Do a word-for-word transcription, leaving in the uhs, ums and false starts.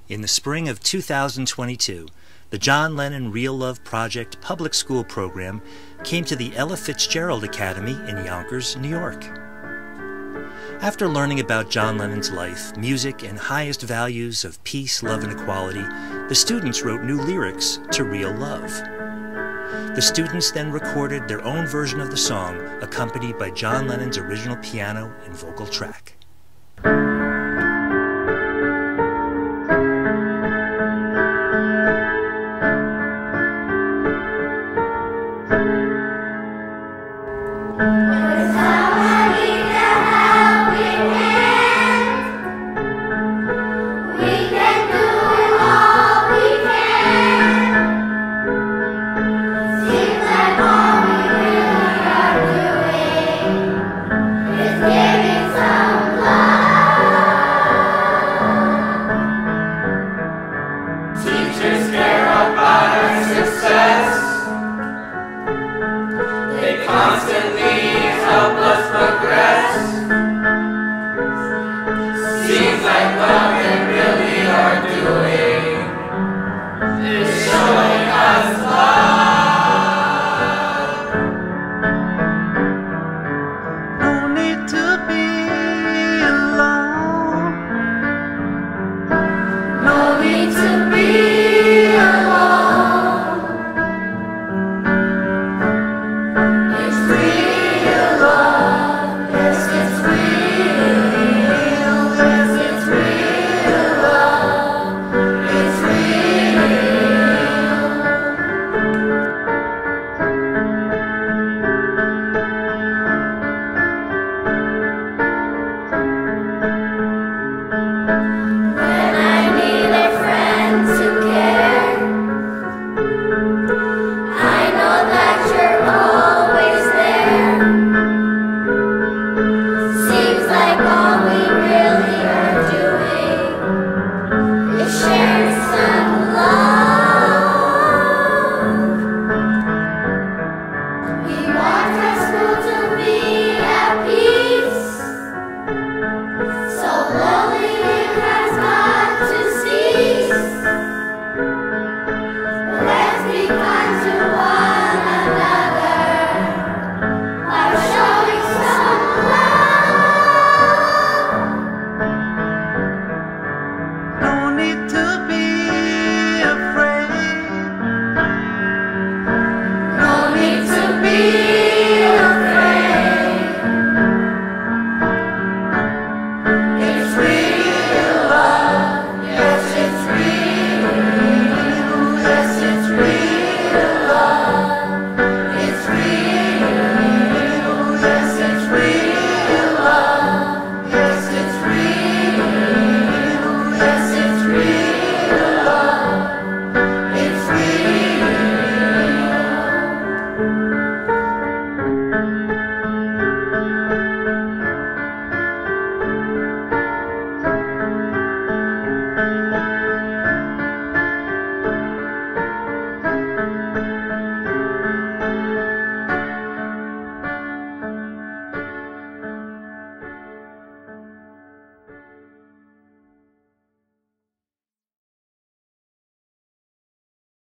In the spring of two thousand twenty-two, the John Lennon Real Love Project public school program came to the Ella Fitzgerald Academy in Yonkers, New York. After learning about John Lennon's life, music, and highest values of peace, love, and equality, the students wrote new lyrics to Real Love. The students then recorded their own version of the song, accompanied by John Lennon's original piano and vocal track.